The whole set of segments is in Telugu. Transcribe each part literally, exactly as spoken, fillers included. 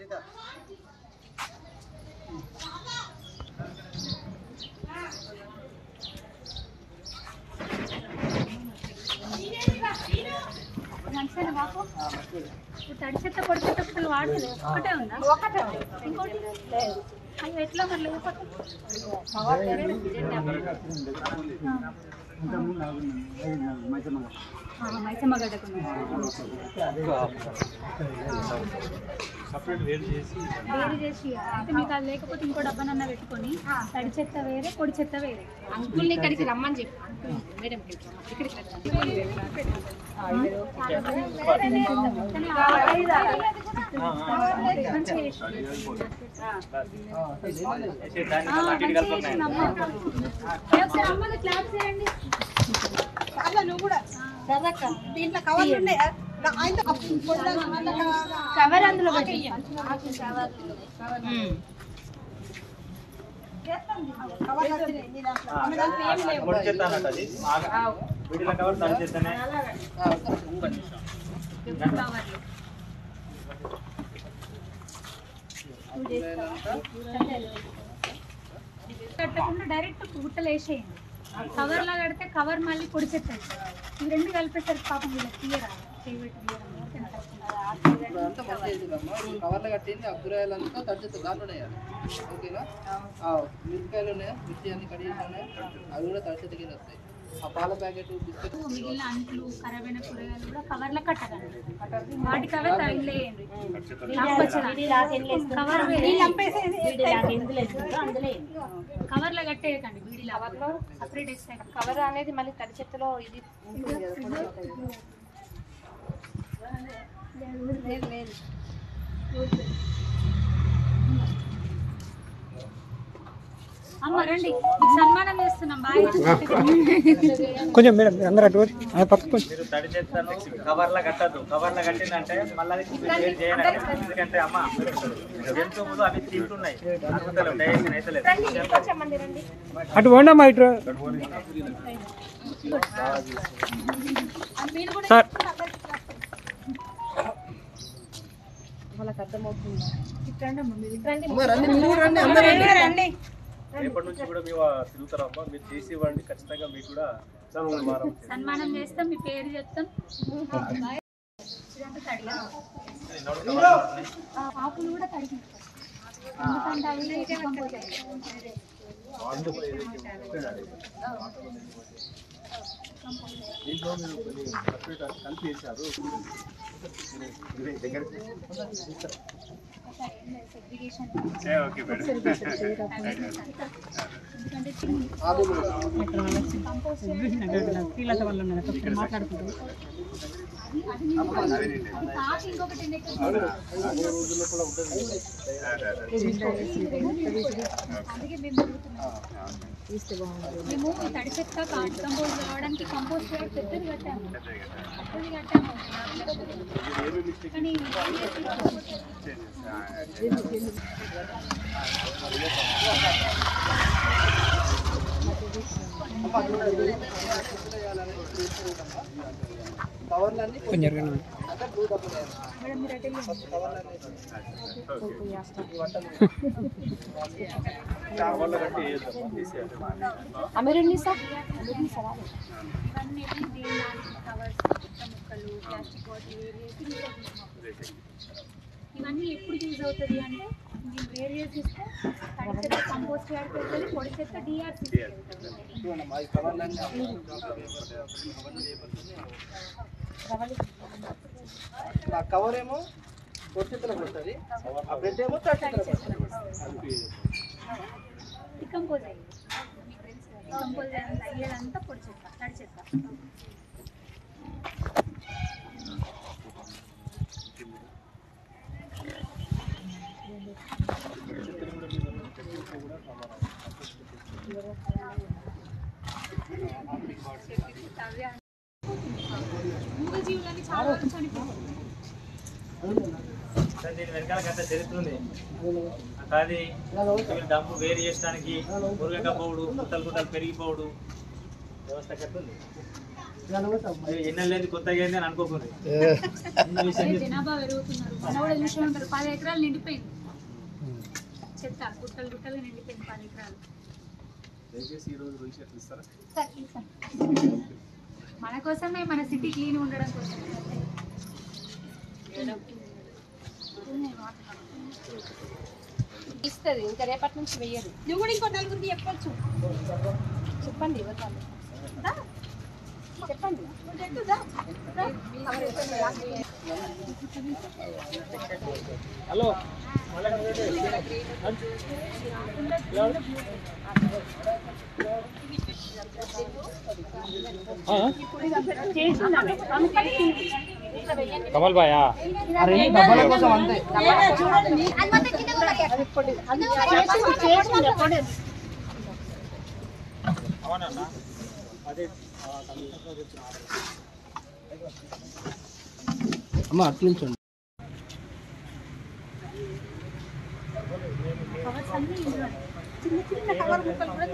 మంచిగా బాపు తడి చెత్త పొడి చెత్త అసలు వాడలేదు ఒకటే ఉందా ఒకటే ఇంకోటి అవి ఎట్లా మరి లేకపోతే మైసమ్మ గడ్డకు వేరు చేసి అయితే మీకు అది లేకపోతే ఇంకో డబ్బానన్నా పెట్టుకొని తడి చెత్త వేరే పొడి చెత్త వేరే అంకుల్ని ఇక్కడికి రమ్మని చెప్పి మేడం ఇక్కడికి నువ్వు కూడా దీంట్లో కవర్లు ఉన్నాయా కవర్ అందులో కట్టకుండా డైరెక్ట్ గుట్టలు వేసేయండి కవర్ లా కడితే కవర్ మళ్ళీ పొడి చెప్తాయి ఇవి రెండు కలిపేసరికి పాపం వీళ్ళకి తీయరా కవర్లో కట్టింది ఆ కూరగాయలంతా తడిచేత దాంట్లోనే ఓకేనా మిరపకాయలు ఉన్నాయా మిర్చి అన్ని కడిగేసి ఉన్నాయి అవి కూడా తడిచేత కింద వస్తాయి ఆ పాల ప్యాకెట్ బిస్కెట్ మిగిలిన అంట్లు ఖరాబ్ అయిన కూరగాయలు కూడా కవర్లో కట్టకండి వాటి కవర్ తగిలేయండి కవర్లో కట్టేయకండి వీడి కవర్లో సపరేట్ వేస్తాయి కవర్ అనేది మళ్ళీ తడి చెత్తలో ఇది లేదు లేదు అమ్మ రండి సన్మానం చేస్తున్నాం బాయ్ కొంచెం మేడం అందరూ అటు పక్కకు మీరు తడి చెత్తను కవర్లో కట్టద్దు కవర్లో కట్టిందంటే మళ్ళీ వేడి చేయాలి ఎందుకంటే అమ్మ జంతువులు అవి తింటున్నాయి అరుగుతలేవు డైజెషన్ అయితే లేదు అటు పోండమ్మా ఇటు సార్ వాళ్ళకి అర్థమవుతుంది రేపటి నుంచి కూడా మేము తిరుగుతారమ్మా మీరు చేసి ఇవ్వండి ఖచ్చితంగా మీకు కూడా సన్మానం చేస్తాం మీ పేరు చెప్తాం ఆకులు కూడా తడిగి కలిపి వేసారు ఓకే మేడం మాట్లాడుకుంటాం మేము తడి చెత్త కంపోజ్ కావడానికి కంపోజ్ పెద్దది కట్టాము పెద్దది కట్టాము కానీ కొంచెం అమరండి సార్ ఇవన్నీ కవర్స్ ముక్కలు ప్లాస్టిక్ బాటిల్ ఇవన్నీ ఎప్పుడు యూజ్ అవుతుంది అంటే మేము వేరు చేసి ఇస్తే తడి చెత్త కంపోస్ట్ యాడ్ పెడుతుంది పొడి చెత్త డిఆర్సి కవర్ ఏమో పొడి చెత్తలకు వస్తుంది ఆ బ్రెడ్ ఏమో తడి చెత్తలకు వస్తుంది డికంపోజ్ అయ్యింది మీకు తెలుసు డికంపోజ్ అయ్యేదంతా పొడి చెత్త తడి చెత్త మూగజీవులని చాలా వరకు చనిపోతుంది దీని వెనకాల గంట చరిత్ర అది డబ్బు వేరు చేయడానికి మురుగకపోవడు గుట్టలు గుట్టలు పెరిగిపోవడు వ్యవస్థ కట్టుంది ఎన్నెల లేదు కొత్తగా ఏంది అని అనుకోకూడదు. జనాభా పెరుగుతున్నారు, మన కూడా చూసే ఉంటారు. పది ఎకరాలు నిండిపోయింది చెత్త, గుట్టలు గుట్టలు నిండిపోయింది పది ఎకరాలు. మన కోసమే, మన సిటీ క్లీన్ ఉండడం కోసం. ఇస్తుంది ఇంకా రేపటి నుంచి వెయ్యరు. నువ్వు కూడా ఇంకో నలుగురికి చెప్పచ్చు. చెప్పండి చెప్పండి హలో కమల్ బాయ్ డబ్బుల కోసం అంతే. అవునన్నా అదే అమ్మ అట్లుంచండి. చిన్న చిన్న కవర్ ముక్కలు కూడా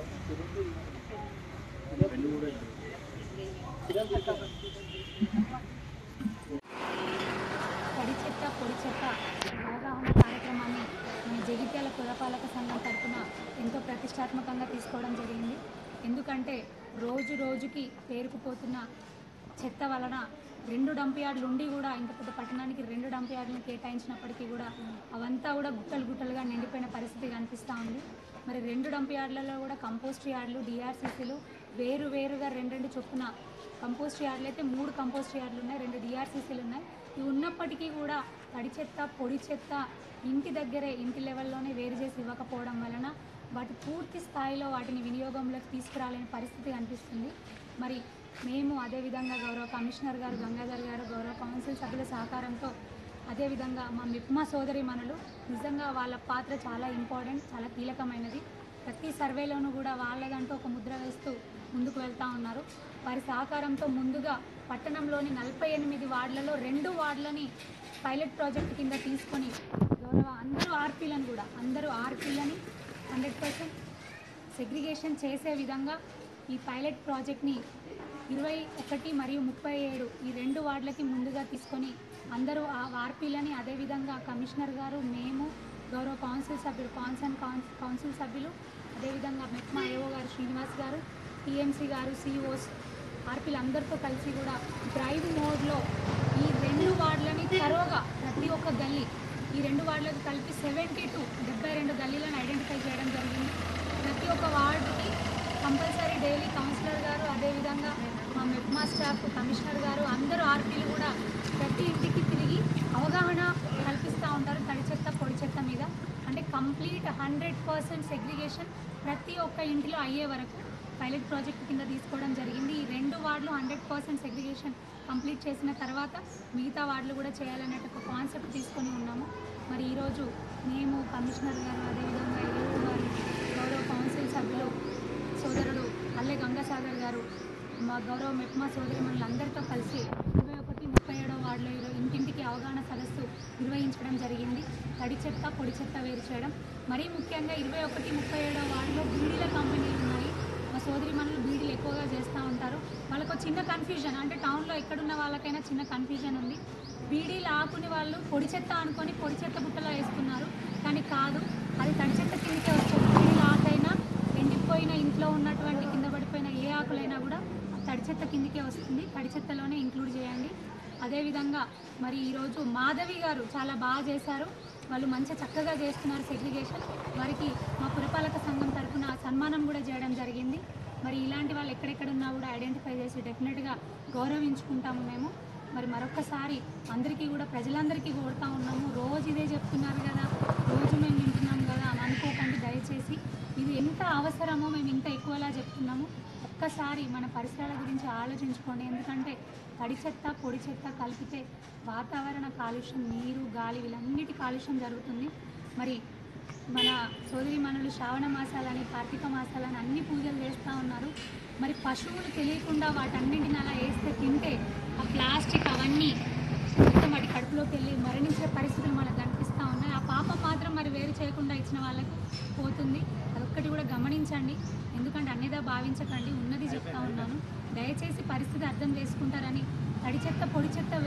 తడి చెత్త పొడి చెత్త అవగాహన కార్యక్రమాన్ని మన జగిత్యాల పురపాలక సంఘం తరఫున ఎంతో ప్రతిష్టాత్మకంగా తీసుకోవడం జరిగింది. ఎందుకంటే రోజు రోజుకి పేరుకుపోతున్న చెత్త వలన రెండు డంప్ యార్డులు ఉండి కూడా ఇంత పెద్ద పట్టణానికి రెండు డంప్ యార్డులను కేటాయించినప్పటికీ కూడా అవంతా కూడా గుట్టలు గుట్టలుగా నిండిపోయిన పరిస్థితి కనిపిస్తూ ఉంది. మరి రెండు డంప్ యార్డులలో కూడా కంపోస్ట్ యార్డులు, డిఆర్సీసీలు వేరు వేరుగా రెండు రెండు చొప్పున, కంపోస్ట్ యార్డులు అయితే మూడు కంపోస్ట్ యార్డులు ఉన్నాయి, రెండు డిఆర్సీసీలు ఉన్నాయి. ఇవి ఉన్నప్పటికీ కూడా తడి చెత్త పొడి చెత్త ఇంటి దగ్గరే ఇంటి లెవెల్లోనే వేరు చేసి ఇవ్వకపోవడం వలన వాటి పూర్తి స్థాయిలో వాటిని వినియోగంలోకి తీసుకురాలేని పరిస్థితి కనిపిస్తుంది. మరి మేము అదేవిధంగా గౌరవ కమిషనర్ గారు గంగాధర్ గారు, గౌరవ కౌన్సిల్ సభ్యుల సహకారంతో, అదేవిధంగా మా మిప్మా సోదరి మనులు, నిజంగా వాళ్ళ పాత్ర చాలా ఇంపార్టెంట్, చాలా కీలకమైనది. ప్రతి సర్వేలోనూ కూడా వాళ్ళదంటూ ఒక ముద్ర వేస్తూ ముందుకు వెళ్తూ ఉన్నారు. వారి సహకారంతో ముందుగా పట్టణంలోని నలభై ఎనిమిది వార్డులలో రెండు వార్డులని పైలట్ ప్రాజెక్టు కింద తీసుకొని గౌరవ అందరూ ఆర్పీలను కూడా అందరూ ఆర్పీలని హండ్రెడ్ పర్సెంట్ సెగ్రిగేషన్ చేసే విధంగా ఈ పైలట్ ప్రాజెక్ట్ని ఇరవై ఒకటి మరియు ముప్పై ఏడు ఈ రెండు వార్డులకి ముందుగా తీసుకొని అందరూ ఆ ఆర్పీలని, అదేవిధంగా కమిషనర్ గారు, మేము, గౌరవ కౌన్సిల్ సభ్యులు, కాన్సర్న్ కౌన్సిల్ సభ్యులు, అదేవిధంగా మెప్మా ఏఓ గారు శ్రీనివాస్ గారు, టీఎంసీ గారు, సిఓస్, ఆర్పీలు అందరితో కలిసి కూడా డ్రైవ్ మోడ్లో ఈ రెండు వార్డులని తరోగా ప్రతి ఒక్క గల్లీ, ఈ రెండు వార్డులకు కలిపి సెవెంటీ టూ డెబ్బై రెండు గల్లీలను ఐడెంటిఫై చేయడం జరిగింది. ప్రతి ఒక్క వార్డుకి కంపల్సరీ డైలీ కౌన్సిలర్ గారు, అదేవిధంగా మా మెప్మా స్టాఫ్, కమిషనర్ గారు, అందరూ ఆర్పీలు కూడా ప్రతి ఇంటికి తిరిగి అవగాహన కల్పిస్తూ ఉంటారు తడి చెత్త పొడి చెత్త మీద. అంటే కంప్లీట్ హండ్రెడ్ పర్సెంట్ సెగ్రిగేషన్ ప్రతి ఒక్క ఇంటిలో అయ్యే వరకు పైలట్ ప్రాజెక్ట్ కింద తీసుకోవడం జరిగింది. ఈ రెండు వార్డులు హండ్రెడ్ పర్సెంట్ సెగ్రిగేషన్ కంప్లీట్ చేసిన తర్వాత మిగతా వార్డులు కూడా చేయాలనే ఒక కాన్సెప్ట్ తీసుకొని ఉన్నాము. మరి ఈరోజు మేము, కమిషనర్ గారు, అదేవిధంగా ఏఓ గారు, గౌరవ కౌన్సిల్ సభ్యులు సోదరుడు అల్లె గంగాసాగర్ గారు, మా గౌరవ మెప్మా సోదరి మనులందరితో కలిసి ఇరవై ఒకటి ముప్పై ఏడవ వార్డులో ఈరోజు ఇంటింటికి అవగాహన సదస్సు నిర్వహించడం జరిగింది. తడి చెత్త పొడి చెత్త వేరు చేయడం, మరీ ముఖ్యంగా ఇరవై ఒకటి ముప్పై ఏడవ వార్డులో బీడీల కంపెనీలు ఉన్నాయి. మా సోదరి మనులు బీడీలు ఎక్కువగా చేస్తూ ఉంటారు. వాళ్ళకు చిన్న కన్ఫ్యూజన్, అంటే టౌన్లో ఎక్కడున్న వాళ్ళకైనా చిన్న కన్ఫ్యూజన్ ఉంది. బీడీలు ఆకుని వాళ్ళు పొడి చెత్త అనుకొని పొడి చెత్త బుట్టలో వేస్తున్నారు, కానీ కాదు, అది తడి చెత్త కిందకే వస్తుంది. బీడీల ఆకైనా, ఎండిపోయిన ఇంట్లో ఉన్నటువంటి కింద పడిపోయిన ఏ ఆకులైనా కూడా తడి చెత్త కిందకే వస్తుంది. తడి చెత్తలోనే ఇంక్లూడ్ చేయండి. అదేవిధంగా మరి ఈరోజు మాధవి గారు చాలా బాగా చేశారు, వాళ్ళు మంచి చక్కగా చేస్తున్నారు సెగ్రిగేషన్. వారికి మా పురపాలక సంఘం తరఫున సన్మానం కూడా చేయడం జరిగింది. మరి ఇలాంటి వాళ్ళు ఎక్కడెక్కడున్నా కూడా ఐడెంటిఫై చేసి డెఫినెట్గా గౌరవించుకుంటాము మేము. మరి మరొక్కసారి అందరికీ కూడా ప్రజలందరికీ కోరుతా ఉన్నాము, రోజు ఇదే చెప్తున్నారు కదా, రోజు మేము వింటున్నాం కదా అని అనుకోకండి దయచేసి. ఇది ఎంత అవసరమో మేము ఇంత ఎక్కువలా చెప్తున్నాము. ఒక్కసారి మన పరిసరాల గురించి ఆలోచించుకోండి. ఎందుకంటే తడి చెత్త పొడి చెత్త కలిపితే వాతావరణ కాలుష్యం, నీరు గాలి వీళ్ళన్నిటి కాలుష్యం జరుగుతుంది. మరి మన సోదరి మనులు శ్రావణ మాసాలని, కార్తీక మాసాలని అన్ని పూజలు చేస్తూ ఉన్నారు. మరి పశువులు తెలియకుండా వాటన్నింటిని అలా వేస్తే తింటే ఆ ప్లాస్టిక్ అవన్నీ మొత్తం వాటి కడుపులోకి వెళ్ళి మరణించే పరిస్థితులు మనకు కనిపిస్తూ ఉన్నాయి. ఆ పాపం మాత్రం మరి వేరు చేయకుండా ఇచ్చిన వాళ్ళకి పోతుంది. అదొక్కటి కూడా గమనించండి. ఎందుకంటే అన్నిదా భావించకండి, ఉన్నది చెప్తా ఉన్నాను. దయచేసి పరిస్థితి అర్థం చేసుకుంటారని తడి చెత్త పొడి చెత్త